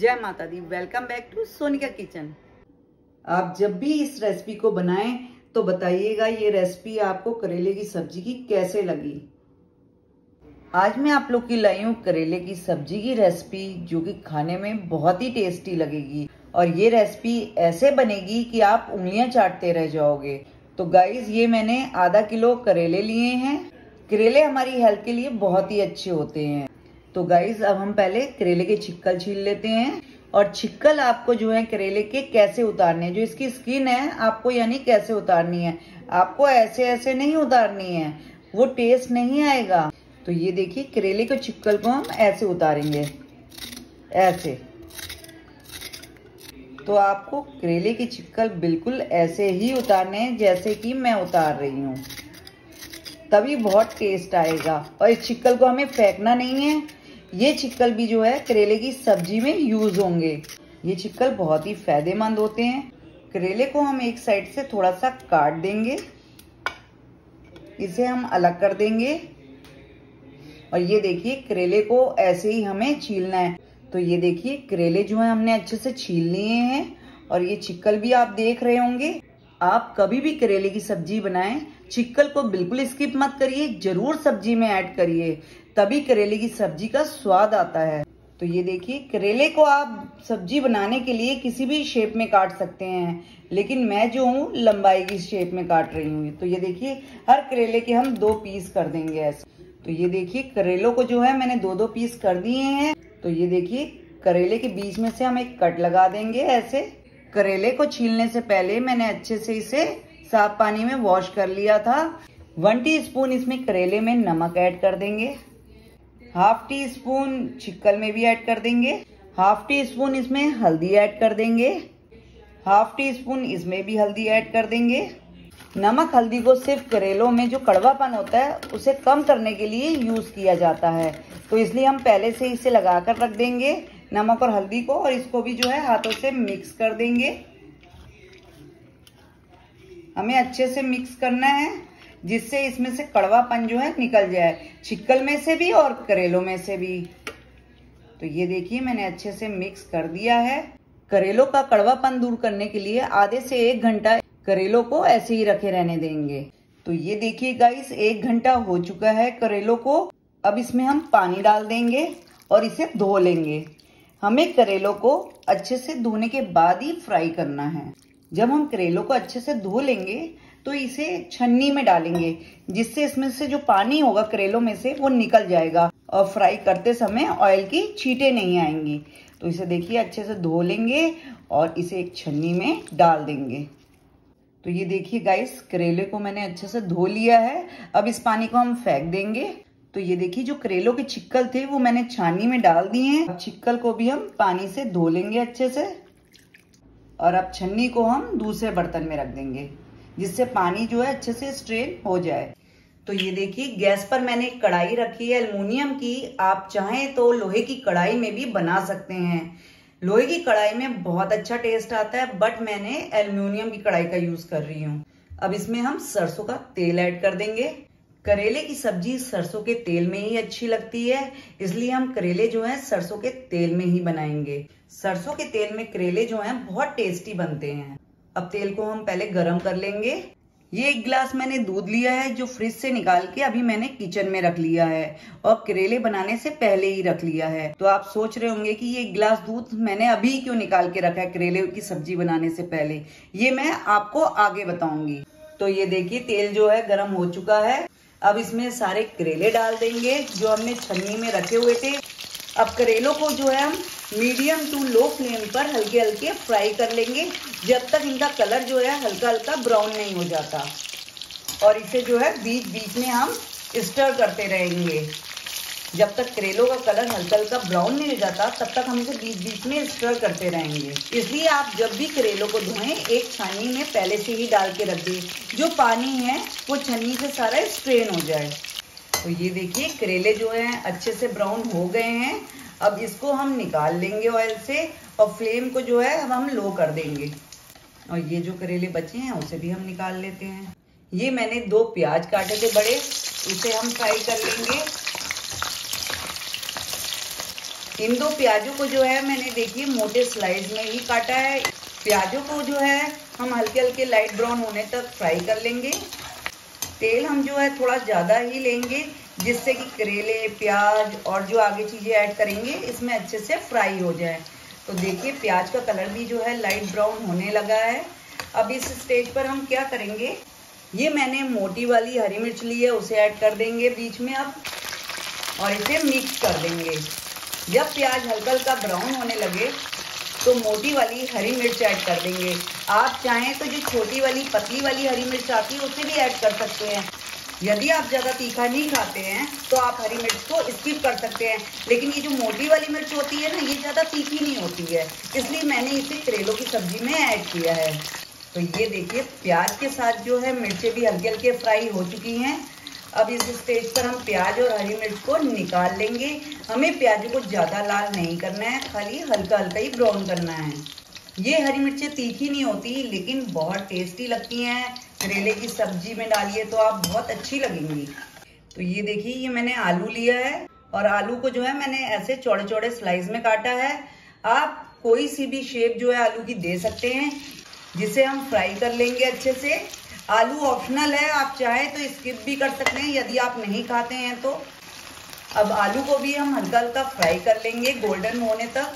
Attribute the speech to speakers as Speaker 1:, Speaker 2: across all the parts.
Speaker 1: जय माता दी। Welcome back to Sonika kitchen. आप जब भी इस रेसिपी को बनाएं तो बताइएगा ये रेसिपी आपको करेले की सब्जी की कैसे लगी। आज मैं आप लोग की लाई हूँ करेले की सब्जी की रेसिपी, जो कि खाने में बहुत ही टेस्टी लगेगी और ये रेसिपी ऐसे बनेगी कि आप उंगलियां चाटते रह जाओगे। तो गाइज, ये मैंने आधा किलो करेले लिए हैं। करेले हमारी हेल्थ के लिए बहुत ही अच्छे होते हैं। तो गाइज, अब हम पहले करेले के छिक्कल छील लेते हैं। और छिक्कल आपको जो है करेले के कैसे उतारने हैं, जो इसकी स्किन है आपको यानी कैसे उतारनी है। आपको ऐसे ऐसे नहीं उतारनी है, वो टेस्ट नहीं आएगा। तो ये देखिए, करेले के छिक्कल को हम ऐसे उतारेंगे, ऐसे। तो आपको करेले के छिक्कल बिल्कुल ऐसे ही उतारने हैं जैसे कि मैं उतार रही हूँ, तभी बहुत टेस्ट आएगा। और इस छिक्कल को हमें फेंकना नहीं है। ये छिक्कल भी जो है करेले की सब्जी में यूज होंगे। ये छिक्कल बहुत ही फायदेमंद होते हैं। करेले को हम एक साइड से थोड़ा सा काट देंगे, इसे हम अलग कर देंगे। और ये देखिए, करेले को ऐसे ही हमें छीलना है। तो ये देखिए, करेले जो है हमने अच्छे से छील लिए हैं। और ये छिक्कल भी आप देख रहे होंगे। आप कभी भी करेले की सब्जी बनाएं, छिक्कल को बिल्कुल स्किप मत करिए, जरूर सब्जी में ऐड करिए, तभी करेले की सब्जी का स्वाद आता है। तो ये देखिए, करेले को आप सब्जी बनाने के लिए किसी भी शेप में काट सकते हैं, लेकिन मैं जो हूँ लंबाई की शेप में काट रही हूँ। तो ये देखिए, हर करेले के हम 2 पीस कर देंगे ऐसे। तो ये देखिए, करेलों को जो है मैंने 2-2 पीस कर दिए हैं। तो ये देखिए, करेले के बीच में से हम एक कट लगा देंगे ऐसे। करेले को छीलने से पहले मैंने अच्छे से इसे साफ पानी में वॉश कर लिया था। 1 टीस्पून इसमें करेले में नमक ऐड कर देंगे, 1/2 टीस्पून छिक्कल में भी ऐड कर देंगे, 1/2 टीस्पून इसमें हल्दी ऐड कर देंगे, 1/2 टीस्पून इसमें भी हल्दी ऐड कर देंगे। नमक हल्दी को सिर्फ करेलों में जो कड़वापन होता है उसे कम करने के लिए यूज किया जाता है। तो इसलिए हम पहले से इसे लगाकर रख देंगे नमक और हल्दी को, और इसको भी जो है हाथों से मिक्स कर देंगे। हमें अच्छे से मिक्स करना है, जिससे इसमें से कड़वापन जो है निकल जाए, छिक्कल में से भी और करेलों में से भी। तो ये देखिए, मैंने अच्छे से मिक्स कर दिया है। करेलों का कड़वापन दूर करने के लिए आधे से 1 घंटा करेलों को ऐसे ही रखे रहने देंगे। तो ये देखिए गाइस, 1 घंटा हो चुका है करेलों को। अब इसमें हम पानी डाल देंगे और इसे धो लेंगे। हमें करेलों को अच्छे से धोने के बाद ही फ्राई करना है। जब हम करेलों को अच्छे से धो लेंगे तो इसे छन्नी में डालेंगे, जिससे इसमें से जो पानी होगा करेलों में से वो निकल जाएगा और फ्राई करते समय ऑयल की छींटे नहीं आएंगी। तो इसे देखिए, अच्छे से धो लेंगे और इसे एक छन्नी में डाल देंगे। तो ये देखिए गाइस, करेले को मैंने अच्छे से धो लिया है। अब इस पानी को हम फेंक देंगे। तो ये देखिए, जो करेलों के छिक्कल थे वो मैंने छाननी में डाल दिए हैं। अब छिक्कल को भी हम पानी से धो लेंगे अच्छे से। और अब छन्नी को हम दूसरे बर्तन में रख देंगे, जिससे पानी जो है अच्छे से स्ट्रेन हो जाए। तो ये देखिए, गैस पर मैंने एक कढ़ाई रखी है एल्युमिनियम की। आप चाहें तो लोहे की कढ़ाई में भी बना सकते हैं। लोहे की कढ़ाई में बहुत अच्छा टेस्ट आता है, बट मैंने एल्युमिनियम की कढ़ाई का यूज कर रही हूँ। अब इसमें हम सरसों का तेल ऐड कर देंगे। करेले की सब्जी सरसों के तेल में ही अच्छी लगती है, इसलिए हम करेले जो है सरसों के तेल में ही बनाएंगे। सरसों के तेल में करेले जो हैं बहुत टेस्टी बनते हैं। अब तेल को हम पहले गरम कर लेंगे। ये 1 गिलास मैंने दूध लिया है, जो फ्रिज से निकाल के अभी मैंने किचन में रख लिया है और करेले बनाने से पहले ही रख लिया है। तो आप सोच रहे होंगे कि ये 1 गिलास दूध मैंने अभी क्यों निकाल के रखा है करेले की सब्जी बनाने से पहले। ये मैं आपको आगे बताऊंगी। तो ये देखिए, तेल जो है गर्म हो चुका है। अब इसमें सारे करेले डाल देंगे जो हमने छन्नी में रखे हुए थे। अब करेलों को जो है हम मीडियम टू लो फ्लेम पर हल्के हल्के फ्राई कर लेंगे, जब तक इनका कलर जो है हल्का हल्का ब्राउन नहीं हो जाता। और इसे जो है बीच बीच में हम स्टर करते रहेंगे। जब तक करेलों का कलर हल्का हल्का ब्राउन नहीं हो जाता, तब तक हम इसे बीच बीच में स्टर करते रहेंगे। इसलिए आप जब भी करेलों को धोएं, एक छन्नी में पहले से ही डाल के रख दें, जो पानी है वो छन्नी से सारा स्ट्रेन हो जाए। तो ये देखिए, करेले जो हैं अच्छे से ब्राउन हो गए हैं। अब इसको हम निकाल लेंगे ऑयल से और फ्लेम को जो है अब हम लो कर देंगे। और ये जो करेले बचे हैं उसे भी हम निकाल लेते हैं। ये मैंने 2 प्याज काटे थे बड़े, इसे हम फ्राई कर लेंगे। इन दो प्याजों को जो है मैंने देखिए मोटे स्लाइस में ही काटा है। प्याजों को जो है हम हल्के हल्के लाइट ब्राउन होने तक फ्राई कर लेंगे। तेल हम जो है थोड़ा ज़्यादा ही लेंगे, जिससे कि करेले, प्याज और जो आगे चीज़ें ऐड करेंगे इसमें अच्छे से फ्राई हो जाए। तो देखिए प्याज का कलर भी जो है लाइट ब्राउन होने लगा है। अब इस स्टेज पर हम क्या करेंगे, ये मैंने मोटी वाली हरी मिर्च ली है, उसे ऐड कर देंगे बीच में अब, और इसे मिक्स कर देंगे। जब प्याज हल्का हल्का ब्राउन होने लगे तो मोटी वाली हरी मिर्च ऐड कर देंगे। आप चाहें तो जो छोटी वाली पतली वाली हरी मिर्च आती है उसे भी ऐड कर सकते हैं। यदि आप ज़्यादा तीखा नहीं खाते हैं तो आप हरी मिर्च को स्किप कर सकते हैं, लेकिन ये जो मोटी वाली मिर्च होती है ना, ये ज़्यादा तीखी नहीं होती है, इसलिए मैंने इसे करेलों की सब्जी में ऐड किया है। तो ये देखिए प्याज के साथ जो है मिर्चें भी हल्के हल्के फ्राई हो चुकी हैं। अब इस स्टेज पर हम प्याज और हरी मिर्च को निकाल लेंगे। हमें प्याज को ज़्यादा लाल नहीं करना है, खाली हल्का हल्का ही ब्राउन करना है। ये हरी मिर्चें तीखी नहीं होती, लेकिन बहुत टेस्टी लगती हैं। करेले की सब्जी में डालिए तो आप बहुत अच्छी लगेंगी। तो ये देखिए ये मैंने आलू लिया है, और आलू को जो है मैंने ऐसे चौड़े चौड़े स्लाइस में काटा है। आप कोई सी भी शेप जो है आलू की दे सकते हैं, जिसे हम फ्राई कर लेंगे अच्छे से। आलू ऑप्शनल है, आप चाहें तो स्किप भी कर सकते हैं यदि आप नहीं खाते हैं तो। अब आलू को भी हम हल्का हल्का फ्राई कर लेंगे गोल्डन होने तक।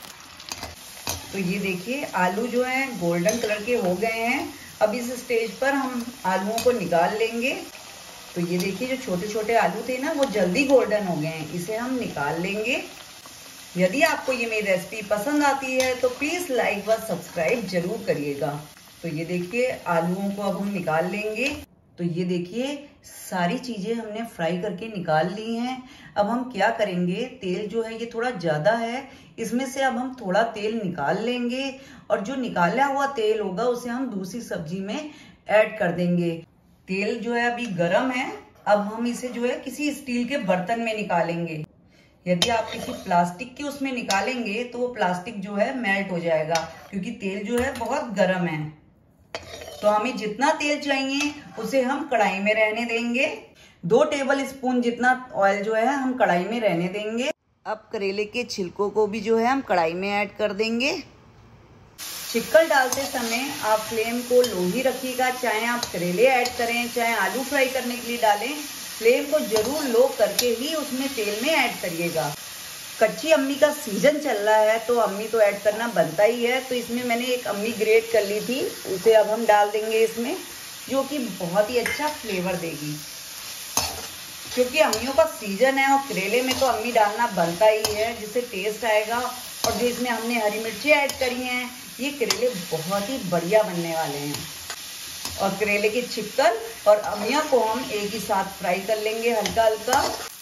Speaker 1: तो ये देखिए आलू जो है गोल्डन कलर के हो गए हैं। अब इस स्टेज पर हम आलूओं को निकाल लेंगे। तो ये देखिए जो छोटे छोटे आलू थे ना, वो जल्दी गोल्डन हो गए हैं, इसे हम निकाल लेंगे। यदि आपको ये मेरी रेसिपी पसंद आती है तो प्लीज़ लाइक व सब्सक्राइब जरूर करिएगा। तो ये देखिए आलूओं को अब हम निकाल लेंगे। तो ये देखिए सारी चीज़ें हमने फ्राई करके निकाल ली हैं। अब हम क्या करेंगे, तेल जो है ये थोड़ा ज़्यादा है, इसमें से अब हम थोड़ा तेल निकाल लेंगे, और जो निकाला हुआ तेल होगा उसे हम दूसरी सब्जी में ऐड कर देंगे। तेल जो है अभी गर्म है। अब हम इसे जो है किसी स्टील के बर्तन में निकालेंगे। यदि आप किसी प्लास्टिक के उसमें निकालेंगे तो वो प्लास्टिक जो है मेल्ट हो जाएगा, क्योंकि तेल जो है बहुत गर्म है। तो हमें जितना तेल चाहिए उसे हम कढ़ाई में रहने देंगे। 2 टेबल स्पून जितना ऑयल जो है हम कढ़ाई में रहने देंगे। अब करेले के छिलकों को भी जो है हम कढ़ाई में ऐड कर देंगे। छिक्कल डालते समय आप फ्लेम को लो ही रखिएगा, चाहे आप करेले ऐड करें चाहे आलू फ्राई करने के लिए डालें, फ्लेम को जरूर लो करके ही उसमें तेल में ऐड करिएगा। कच्ची अम्मी का सीजन चल रहा है तो अम्मी तो ऐड करना बनता ही है। तो इसमें मैंने एक अम्मी ग्रेट कर ली थी, उसे अब हम डाल देंगे इसमें, जो कि बहुत ही अच्छा फ्लेवर देगी। क्योंकि अम्मियों का सीजन है और करेले में तो अम्मी डालना बनता ही है, जिससे टेस्ट आएगा। और जो इसमें हमने हरी मिर्ची ऐड करी हैं, ये करेले बहुत ही बढ़िया बनने वाले हैं। और करेले की छिक्कल और अम्मिया को हम एक ही साथ फ्राई कर लेंगे हल्का हल्का।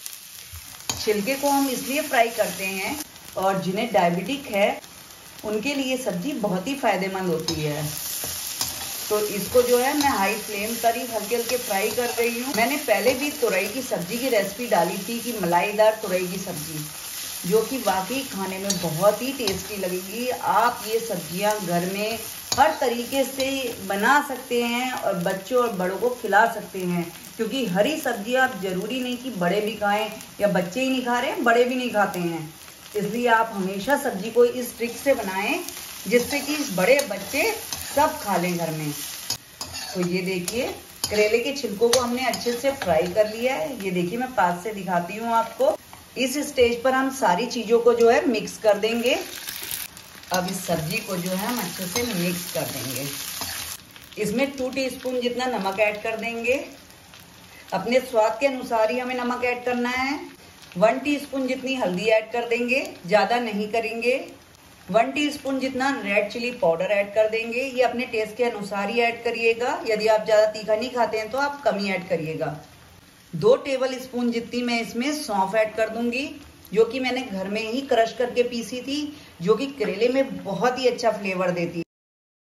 Speaker 1: छिलके को हम इसलिए फ्राई करते हैं, और जिन्हें डायबिटिक है उनके लिए सब्जी बहुत ही फायदेमंद होती है। तो इसको जो है मैं हाई फ्लेम पर ही हल्के हल्के फ्राई कर रही हूँ। मैंने पहले भी तुरई की सब्जी की रेसिपी डाली थी कि मलाईदार तुरई की सब्जी, जो कि वाकई खाने में बहुत ही टेस्टी लगेगी। आप ये सब्जियां घर में हर तरीके से बना सकते हैं और बच्चों और बड़ों को खिला सकते हैं, क्योंकि हरी सब्जियां आप जरूरी नहीं कि बड़े भी खाएं, या बच्चे ही नहीं खा रहे हैं बड़े भी नहीं खाते हैं। इसलिए आप हमेशा सब्जी को इस ट्रिक से बनाएं, जिससे कि बड़े बच्चे सब खा लें घर में। तो ये देखिए करेले के छिलकों को हमने अच्छे से फ्राई कर लिया है। ये देखिए मैं पास से दिखाती हूँ आपको। इस स्टेज पर हम सारी चीज़ों को जो है मिक्स कर देंगे। अब इस सब्जी को जो है हम अच्छे से मिक्स कर देंगे। इसमें 2 टीस्पून जितना नमक ऐड कर देंगे। अपने स्वाद के अनुसार ही हमें नमक ऐड करना है। 1 टीस्पून जितनी हल्दी ऐड कर देंगे, ज़्यादा नहीं करेंगे। 1 टीस्पून जितना रेड चिली पाउडर ऐड कर देंगे। ये अपने टेस्ट के अनुसार ही ऐड करिएगा। यदि आप ज़्यादा तीखा नहीं खाते हैं तो आप कम ही ऐड करिएगा। 2 टेबल स्पून जितनी मैं इसमें सौंफ ऐड कर दूंगी, जो कि मैंने घर में ही क्रश करके पीसी थी, जो कि करेले में बहुत ही अच्छा फ्लेवर देती है।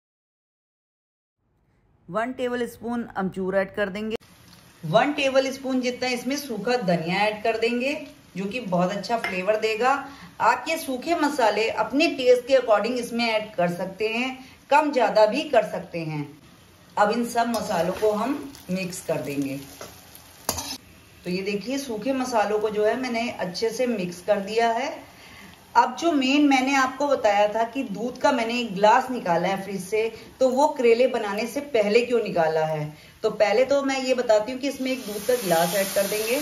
Speaker 1: 1 टेबल स्पून अमचूर ऐड कर देंगे। 1 टेबल स्पून जितना इसमें सूखा धनिया ऐड कर देंगे, जो कि बहुत अच्छा फ्लेवर देगा। आप ये सूखे मसाले अपने टेस्ट के अकॉर्डिंग इसमें ऐड कर सकते हैं, कम ज़्यादा भी कर सकते हैं। अब इन सब मसालों को हम मिक्स कर देंगे। तो ये देखिए सूखे मसालों को जो है मैंने अच्छे से मिक्स कर दिया है। अब जो मेन मैंने आपको बताया था कि दूध का मैंने एक ग्लास निकाला है फ्रिज से, तो वो करेले बनाने से पहले क्यों निकाला है। तो पहले तो मैं ये बताती हूँ कि इसमें एक दूध का गिलास ऐड कर देंगे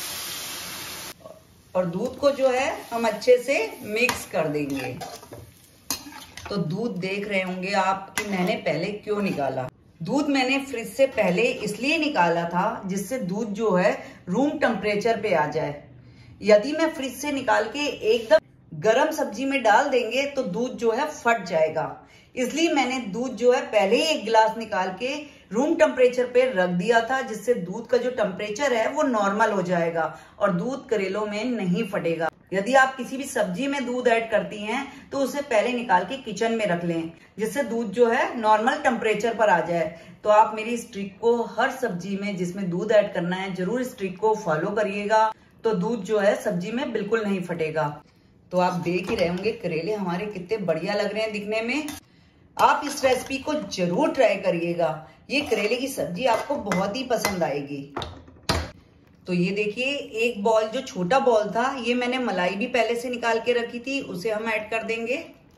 Speaker 1: और दूध को जो है हम अच्छे से मिक्स कर देंगे। तो दूध देख रहे होंगे आप कि मैंने पहले क्यों निकाला। दूध मैंने फ्रिज से पहले इसलिए निकाला था जिससे दूध जो है रूम टेम्परेचर पे आ जाए। यदि मैं फ्रिज से निकाल के एकदम गरम सब्जी में डाल देंगे तो दूध जो है फट जाएगा। इसलिए मैंने दूध जो है पहले ही एक गिलास निकाल के रूम टेम्परेचर पे रख दिया था, जिससे दूध का जो टेम्परेचर है वो नॉर्मल हो जाएगा और दूध करेलों में नहीं फटेगा। यदि आप किसी भी सब्जी में दूध ऐड करती हैं तो उसे पहले निकाल के किचन में रख लें, जिससे दूध जो है नॉर्मल टेम्परेचर पर आ जाए। तो आप मेरी इस ट्रिक को हर सब्जी में जिसमें दूध ऐड करना है जरूर इस ट्रिक को फॉलो करिएगा, तो दूध जो है सब्जी में बिल्कुल नहीं फटेगा। तो आप देख ही रहे होंगे करेले हमारे कितने बढ़िया लग रहे हैं दिखने में। आप इस रेसिपी को जरूर ट्राई करिएगा, ये करेले की सब्जी आपको बहुत ही पसंद आएगी। तो ये देखिए एक बॉल, जो छोटा बॉल था, ये मैंने मलाई भी पहले से निकाल के रखी थी, उसे हम ऐड कर देंगे।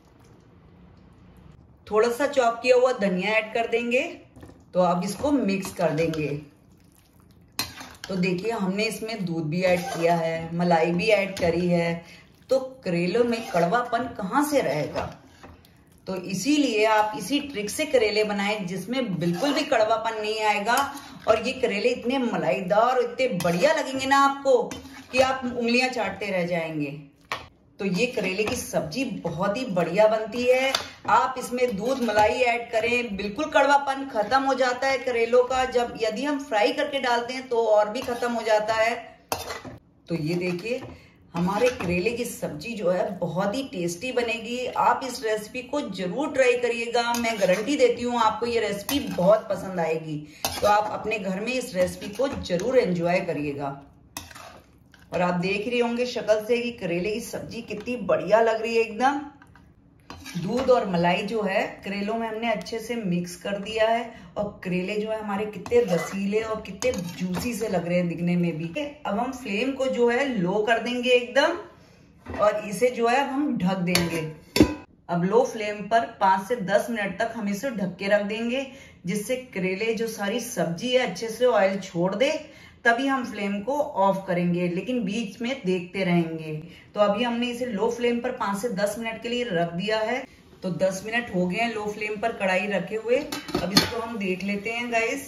Speaker 1: थोड़ा सा चॉप किया हुआ धनिया ऐड कर देंगे। तो अब इसको मिक्स कर देंगे। तो देखिए हमने इसमें दूध भी ऐड किया है, मलाई भी ऐड करी है, तो करेलों में कड़वापन कहाँ से रहेगा। तो इसीलिए आप इसी ट्रिक से करेले बनाएं जिसमें बिल्कुल भी कड़वापन नहीं आएगा और ये करेले इतने मलाईदार और इतने बढ़िया लगेंगे ना आपको कि आप उंगलियां चाटते रह जाएंगे। तो ये करेले की सब्जी बहुत ही बढ़िया बनती है। आप इसमें दूध मलाई ऐड करें, बिल्कुल कड़वापन खत्म हो जाता है करेलों का। जब यदि हम फ्राई करके डालते हैं तो और भी खत्म हो जाता है। तो ये देखिए हमारे करेले की सब्जी जो है बहुत ही टेस्टी बनेगी। आप इस रेसिपी को जरूर ट्राई करिएगा, मैं गारंटी देती हूँ आपको ये रेसिपी बहुत पसंद आएगी। तो आप अपने घर में इस रेसिपी को जरूर एंजॉय करिएगा। और आप देख रहे होंगे शक्ल से कि करेले की सब्जी कितनी बढ़िया लग रही है एकदम। दूध और मलाई जो है करेलों में हमने अच्छे से मिक्स कर दिया है और करेले जो है हमारे कितने रसीले और कितने जूसी से लग रहे हैं दिखने में भी। अब हम फ्लेम को जो है लो कर देंगे एकदम और इसे जो है हम ढक देंगे। अब लो फ्लेम पर 5 से 10 मिनट तक हम इसे ढक के रख देंगे, जिससे करेले जो सारी सब्जी है अच्छे से ऑयल छोड़ दे। तभी हम फ्लेम को ऑफ करेंगे, लेकिन बीच में देखते रहेंगे। तो अभी हमने इसे लो फ्लेम पर 5 से 10 मिनट के लिए रख दिया है। तो 10 मिनट हो गए हैं लो फ्लेम पर कढ़ाई रखे हुए। अब इसको हम देख लेते हैं गाइस।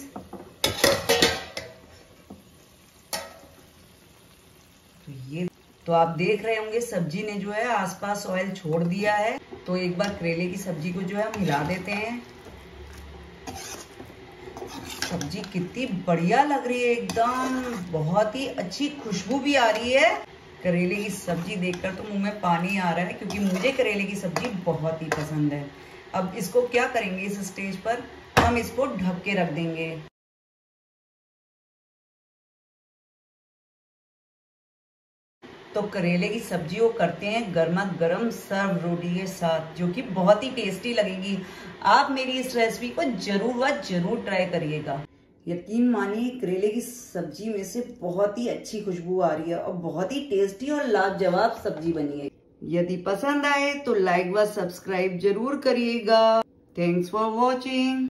Speaker 1: तो आप देख रहे होंगे सब्जी ने जो है आसपास ऑयल छोड़ दिया है। तो एक बार करेले की सब्जी को जो है हम हिला देते हैं। सब्जी कितनी बढ़िया लग रही है एकदम, बहुत ही अच्छी खुशबू भी आ रही है। करेले की सब्जी देखकर तो मुंह में पानी आ रहा है, क्योंकि मुझे करेले की सब्जी बहुत ही पसंद है। अब इसको क्या करेंगे, इस स्टेज पर हम इसको ढक के रख देंगे। तो करेले की सब्जी को करते हैं गर्मा गर्म सर्व रोटी के साथ, जो कि बहुत ही टेस्टी लगेगी। आप मेरी इस रेसिपी को जरूर व जरूर ट्राई करिएगा। यकीन मानिए करेले की सब्जी में से बहुत ही अच्छी खुशबू आ रही है और बहुत ही टेस्टी और लाजवाब सब्जी बनी है। यदि पसंद आए तो लाइक व सब्सक्राइब जरूर करिएगा। Thanks for watching.